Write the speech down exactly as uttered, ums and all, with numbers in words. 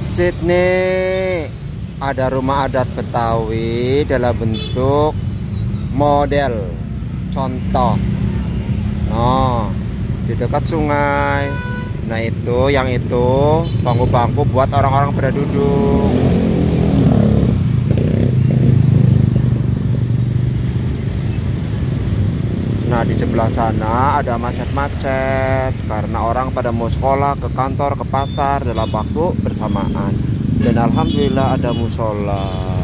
Sydney ada rumah adat Betawi dalam bentuk model contoh. Nah, di dekat sungai. Nah, itu yang itu bangku-bangku buat orang-orang pada duduk. Nah, di sebelah sana ada macet-macet karena orang pada mau sekolah, ke kantor, ke pasar dalam waktu bersamaan. Dan alhamdulillah ada musola.